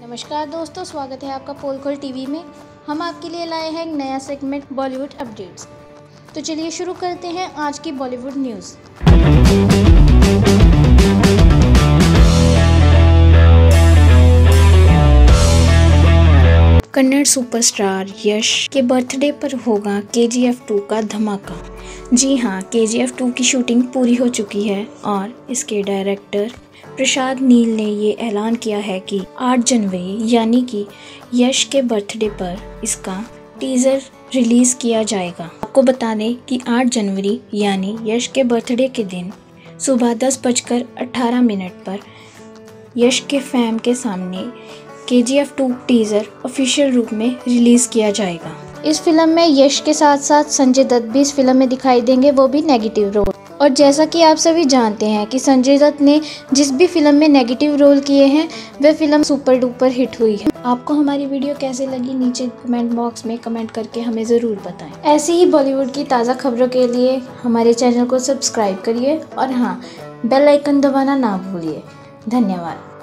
नमस्कार दोस्तों, स्वागत है आपका पोल खोल टीवी में। हम आपके लिए लाए हैं एक नया सेगमेंट बॉलीवुड अपडेट्स। तो चलिए शुरू करते हैं आज की बॉलीवुड न्यूज़। कन्नड़ सुपरस्टार यश के बर्थडे पर होगा KGF 2 का धमाका। जी हाँ, KGF 2 की शूटिंग पूरी हो चुकी है और इसके डायरेक्टर प्रशांत नील ने ये ऐलान किया है कि 8 जनवरी यानी कि यश के बर्थडे पर इसका टीज़र रिलीज़ किया जाएगा। आपको बता दें कि 8 जनवरी यानी यश के बर्थडे के दिन सुबह 10:18 पर यश के फैम के सामने KGF 2 टीज़र ऑफिशियल रूप में रिलीज़ किया जाएगा। इस फिल्म में यश के साथ साथ संजय दत्त भी इस फिल्म में दिखाई देंगे, वो भी नेगेटिव रोल। और जैसा कि आप सभी जानते हैं कि संजय दत्त ने जिस भी फिल्म में नेगेटिव रोल किए हैं वह फिल्म सुपर डुपर हिट हुई है। आपको हमारी वीडियो कैसे लगी नीचे कमेंट बॉक्स में कमेंट करके हमें ज़रूर बताएं। ऐसी ही बॉलीवुड की ताज़ा खबरों के लिए हमारे चैनल को सब्सक्राइब करिए और हाँ, बेल आइकन दबाना ना भूलिए। धन्यवाद।